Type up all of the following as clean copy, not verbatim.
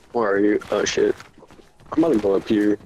Where are you? Oh shit. I'm gonna go up here.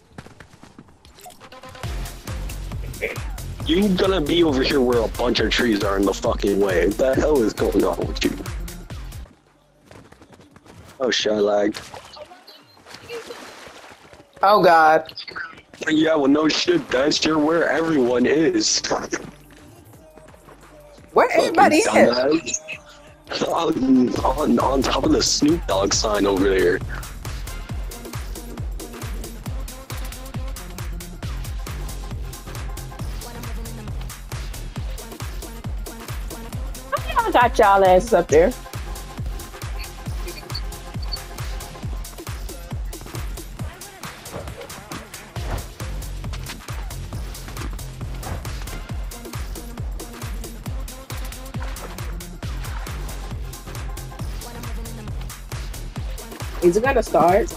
You gonna be over here where a bunch of trees are in the fucking way. What the hell is going on with you? Oh shit, I lagged. Oh god. Yeah, well no shit, that's you're where everyone is. Where everybody is? On top of the Snoop Dogg sign over there. I got y'all asses up there. Is it gonna start?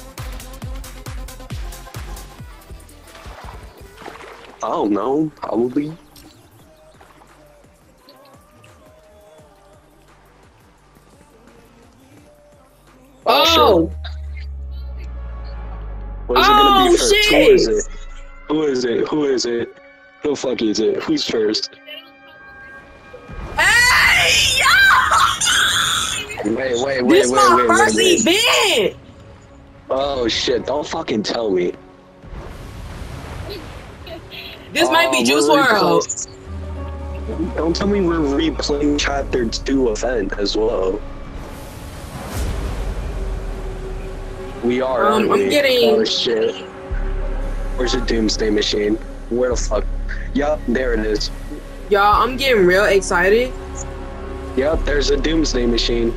I don't know, probably. Oh! What is it gonna be first? Shit. Who is it? Who is it? Who is it? Who the fuck is it? Who's first? Hey, yo! Wait. This my first event! Oh shit, don't fucking tell me. This might be Juice WRLD. Don't tell me we're replaying Chapter 2 event as well. We are. I'm getting. Oh shit. Where's the Doomsday Machine? Where the fuck? Yup, there it is. Y'all, I'm getting real excited. Yup, there's a Doomsday Machine.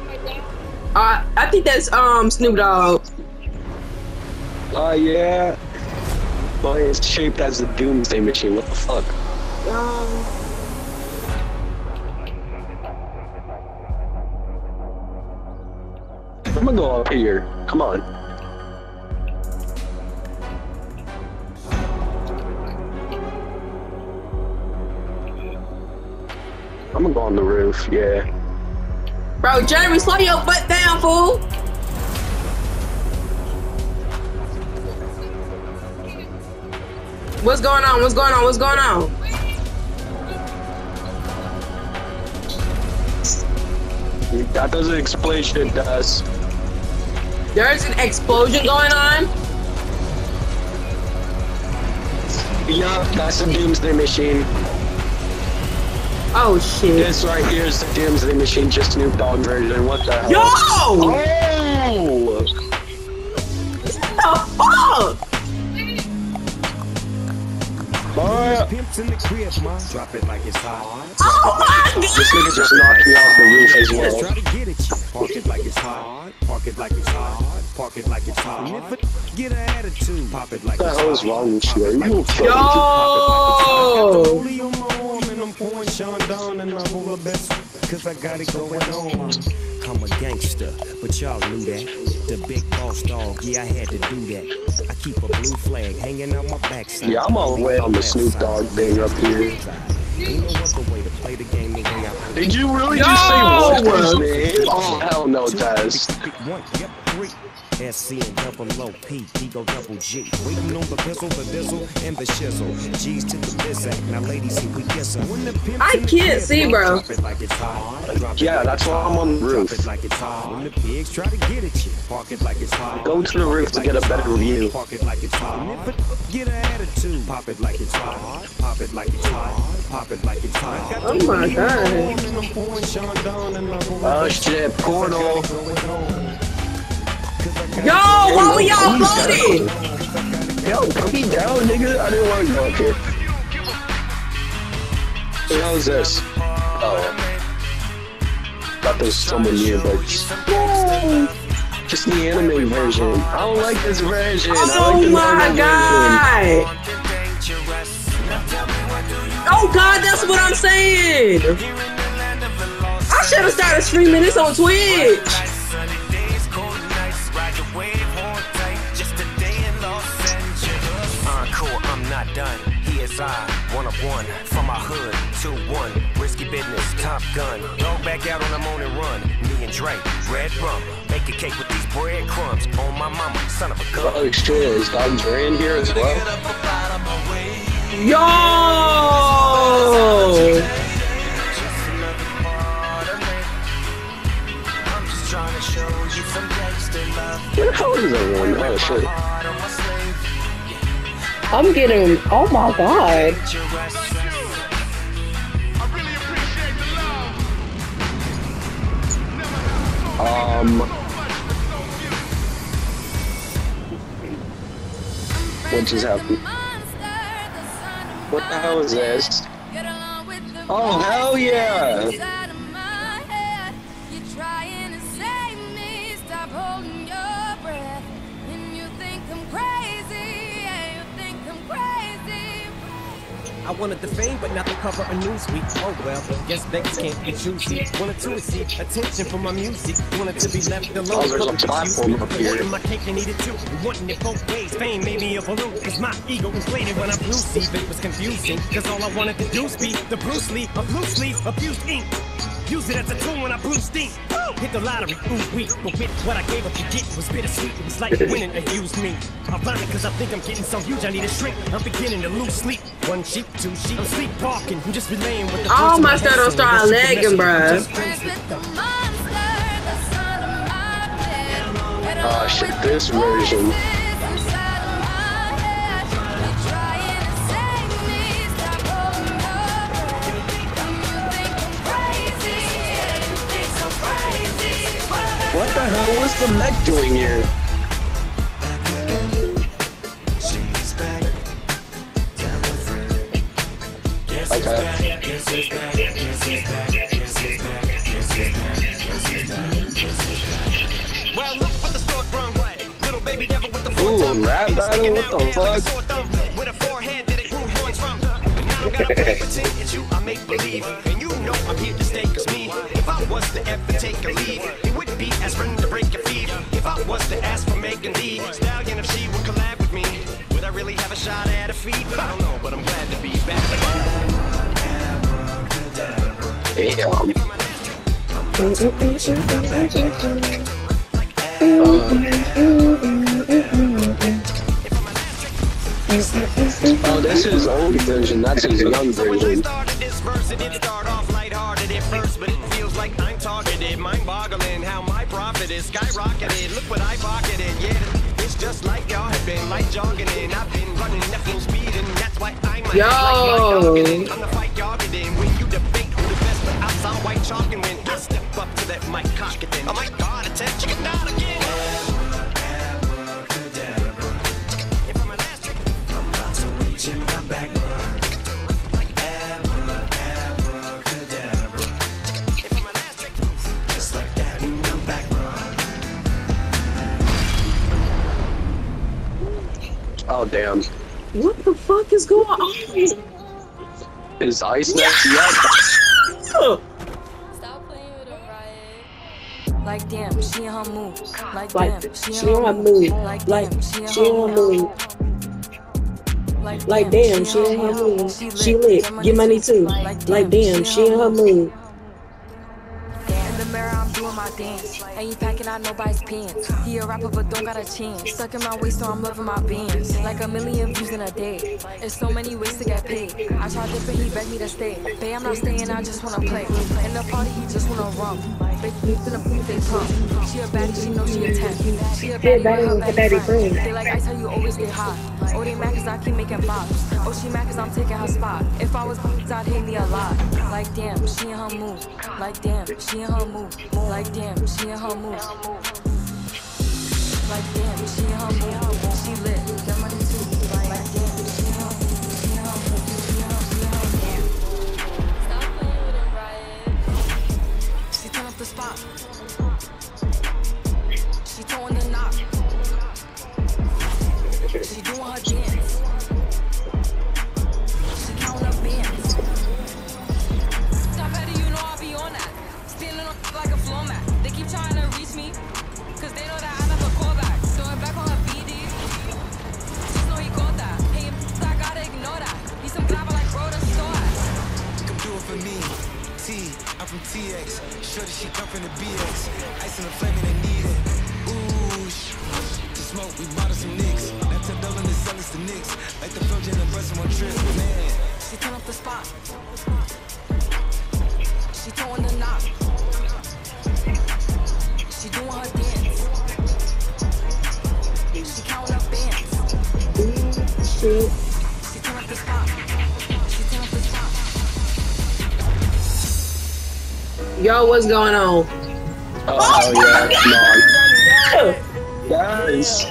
I think that's Snoop Dogg. Yeah. But it's shaped as a Doomsday Machine. What the fuck? I'm gonna go up here. Come on. I'm gonna go on the roof, yeah. Bro, Jeremy, slow your butt down, fool! What's going on? What's going on? What's going on? That doesn't explain shit, does. There's an explosion going on? Yup, that's the Doomsday Machine. Oh shit. This right here is the Doomsday Machine, just Snoop Dogg version. What the hell? Yo! Oh! What the fuck? Pimps in the crib, ma. Drop it like it's hot. Oh my god! This nigga just knocked me off the roof as well. Try to get at you. Park it like it's hot. Park it like it's hot. Park it like it's hot. And if it get an attitude, pop it like What the hell is wrong with you? Are you okay? Yo! I'm pouring Sean down and I roll a best cause I got it going on. I'm a gangster, but y'all knew that. The big boss dog, yeah, I had to do that. I keep a blue flag hanging out my backside. Yeah, I'm all the way on the Snoop Dogg thing up here. Ain't no other way to play the game the way I play. Did you really just say Walker's name? Oh, hell no, Taz. Yep, 3. SC and double low P, Ego double G. Waiting on the pistol, the dizzle, and the shizzle. G's to the bizac. Now, ladies, see we guess I can't see, bro. Yeah, that's why I'm on the roof. Like it's hot. When the pigs try to get at you, park it like it's hot. Go to the roof to get a better view. Park it like it's hot. And if it get an attitude, pop it like it's hot. Pop it like it's hot. Pop it like it's hot. Oh my god. Oh shit, Portal. Yo, why were y'all floating? Yo, put me down, nigga. I didn't want to go up here. What the hell is this? Oh. Thought there's someone new, but just the anime version. I don't like this version. Oh my god! Oh god, that's what I'm saying! I should have started streaming this on Twitch! Encore, I'm not done. He is I, one of one, from my hood, 2-1, risky monkey business, Top Gun. Dog back out on the morning run. Me and Dre, red rum. Make a cake with these breadcrumbs. On my mama, son of a gun. Oh shit, is Dr. Dre in here as well? Yo! Where the hell is everyone? Oh shit. I'm getting. Oh my god. What just happened? What the hell is this? Oh hell yeah! I wanted the fame, but not the cover of Newsweek. Oh well, guess beggars can't be choosy. Wanted to receive attention from my music. Wanted to be left alone. Oh, there's a platform up here. Wanting my cake, I needed two. Wanting it both ways. Fame made me a balloon. Cause my ego inflated when I blew sleep. It was confusing. Cause all I wanted to do was be the Bruce Lee of blue sleeves, abused ink. Use it as a tool when I blew steam. Hit the lottery, ooh wee. But with what I gave up to get was bittersweet. It was like winning and used me. Ironic cause I think I'm getting so huge I need a shrink. I'm beginning to lose sleep. One sheep, two sheep. I'm sleepwalking. I'm just relaying with the Oh, my started start lagging, bruh. Oh shit, this version. What the hell was the mech doing here? Okay. Ooh, rap battle? What the fuck? With a forehead that it grew horns from. Now I gotta pretend it's you, I make believe. And you know I'm here to stay, cause me, if I was to ever take a leave, it would be as friend to break your feet. If I was to ask for Megan Thee Stallion, if she would collab with me, would I really have a shot at her feet? I don't know, but I'm glad to be back. Damn. Oh, this is old version, that's his young version. Mind-boggling how my profit is skyrocketed. Look what I pocketed, yeah. It's just like y'all have been like jogging in. I've been running at full speed and that's why I'm like I'm the fight y'all get in. When you debate who the best, but I saw white chalk and when I step up to that mic cock it then. Oh my god, attempt chicken down again. If I'm an asterisk, I'm about to reach in my back. Oh damn. What the fuck is going on? Is Ice next? Yeah. Stop playing with a riot. Like damn, she in her mood. Like damn, she in her mood. Like she in her mood. Like damn, she in her mood. She lit. Get money too. Like damn, she in her mood. In the mirror, I'm doing my dance. Ain't packing out nobody's pants. He a rapper, but don't got a chance. Stuck in my waist, so I'm loving my bands. Like a million views in a day. There's so many ways to get paid. I tried dipping, he begged me to stay. Babe, I'm not staying, I just wanna play. In the party, he just wanna rum. Big in the booth, they pump. She a baddie, she knows she a 10. She a baddie with her baddie friend. They like ice, how you always stay hot. Oh, they mad cause I keep making bops. Oh, she mad cause I'm taking her spot. If I was I'd hate me a lot. Like damn, she in her mood. Like damn, she in her mood. Like damn, she in her mood. Like damn, she in her mood. She lit, get money too. Like damn, she in her mood. She in her mood. She in her mood. Stop playing with a riot. She turn up the spot. She throwing the knock. She doing her dance. She counting up bands. Top heady, you know I'll be on that. Stealing on like a floor mat. They keep trying to reach me, cause they know that I never call back. Throwing back on her BD. finna BX. Ice in the flame and they need it. Ooh, to smoke, we bought us some nicks. That $10 to sell us the nicks. Like the Pearl Jam and Bust on one trip, man. She turn up the spot. She throwing the knob. She doing her dance. She counting up bands. Shit. She turn up the spot. She turn up the spot. Yo, what's going on? Oh yeah, come on. Guys.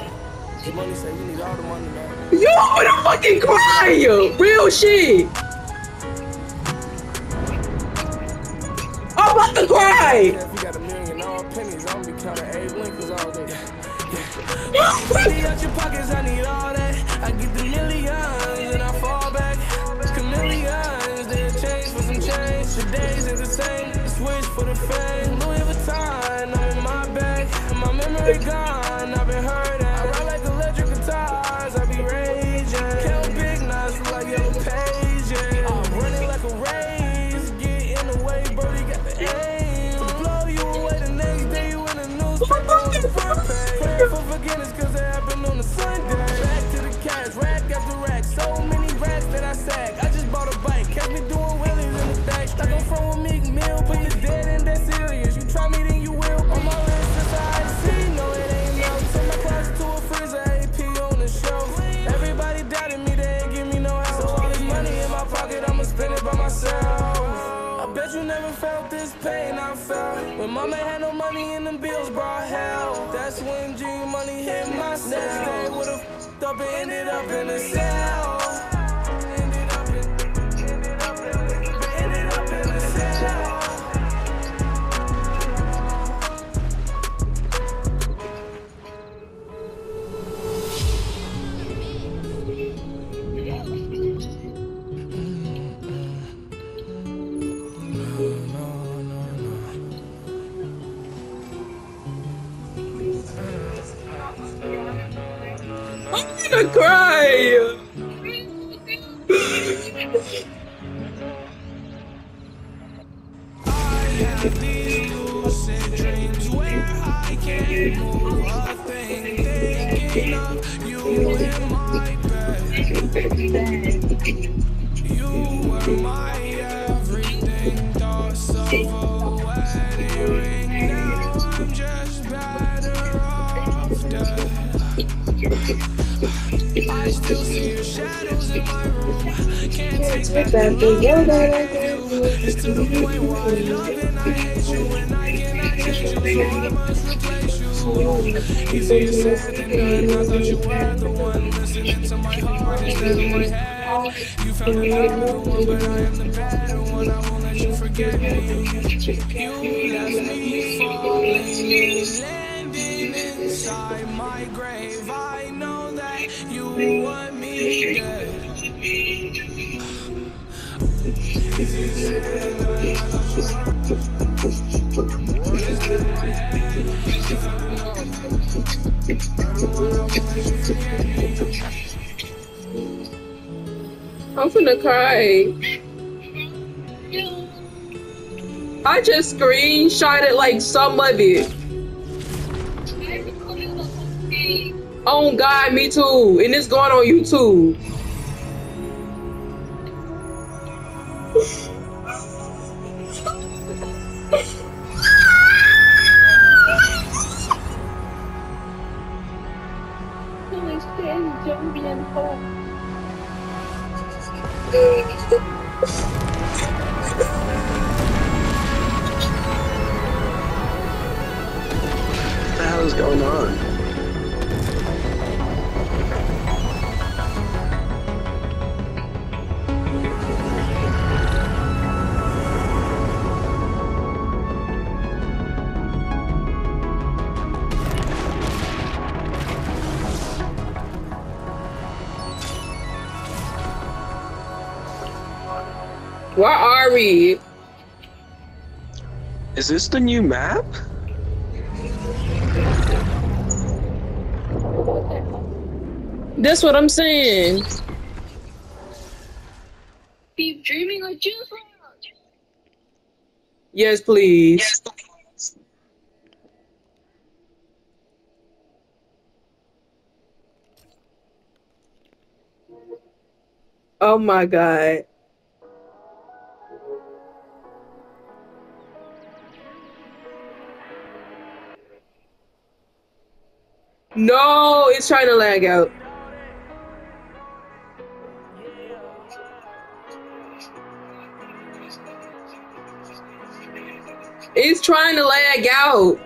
Yo, I'm fucking crying! Real shit! I'm about to cry! If you got $1 million all pennies, I'm gonna be counting 8 Lincolns all day. Money out your pockets, I need all that. I get the millions and I fall back. Chameleons, they'll change for some change. The days ain't the same, switch for the fame. Louis Vuitton, I'm in my bag. My memory gone, I've been hurt at. I ride like electric guitars, I be raging. Count big nuts like yellow pages. I'm running like a race, get in the way, birdie got the aim. To blow you away the next day, you in the newspaper on the front page. Praying for forgiveness cause it happened on a Sunday. Back to the cash, rack after rack. So many racks that I sag. I just bought a bike, catch me doing wheelies in the stack. Like I'm from a Meek Mill, put you dead and that serious. You try me, then you will. On my list, it's I see. No, it ain't no. Turn my closet to a freezer, AP on the shelf. Everybody doubted me, they ain't give me no help. So all this money in my pocket, I'ma spend it by myself. I bet you never felt this pain I felt when mama had no money and them bills brought hell. That's when G money hit my cell. Next day would've f***ed up and ended up in a cell. Ended up in a cell. I'm gonna cry! have these lucid dreams where I can't move a thing, thinking of you in my bed. You were my everything, thoughts of a wedding ring. Now I'm just better off dead. I still see your shadows in my room. Can't take back the love that I gave you. It's to the point where I love and I hate you, and I cannot change you, so I must replace you. Easier said than done. I thought you were the one listening to my heart instead of my head. You found another one, but I am the better one. I won't let you forget me. You left me falling, landing inside my grave. I know that you want me dead. I'm finna cry. I just screenshotted like some of it. Oh God, me too. And it's going on YouTube. What the hell is going on? Where are we? Is this the new map? That's what I'm saying. Keep dreaming of you. Yes, please. Oh my god. No, it's trying to lag out. It's trying to lag out.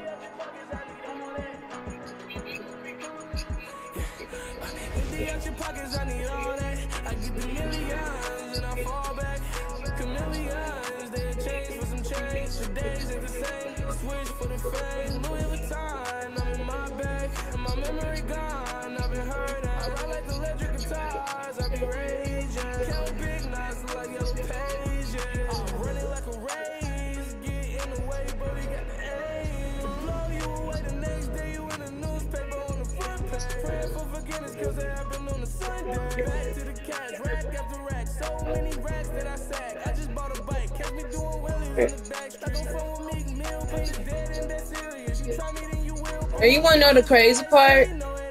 And you wanna know the crazy part?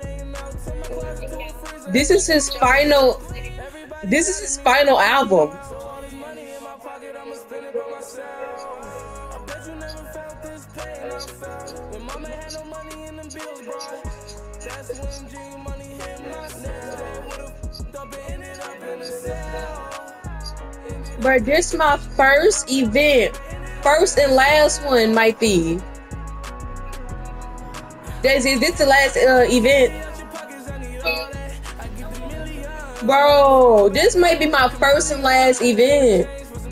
This is his final album. But this my first event. First and last one might be. Is this the last event? Bro, this might be my first and last event.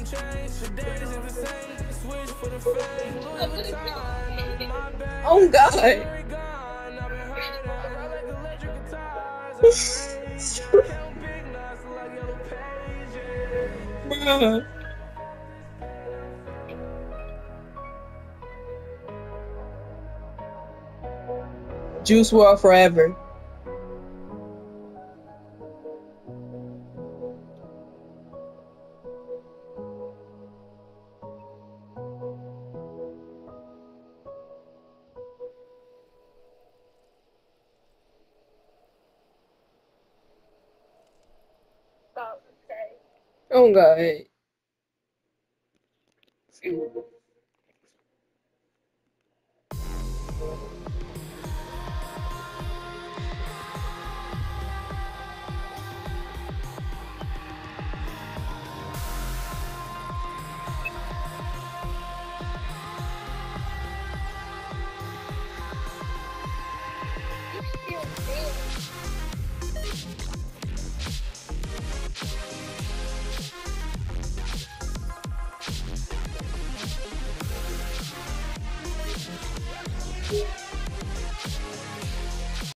Oh God. Bruh. Juice WRLD forever. Oh God. Yeah.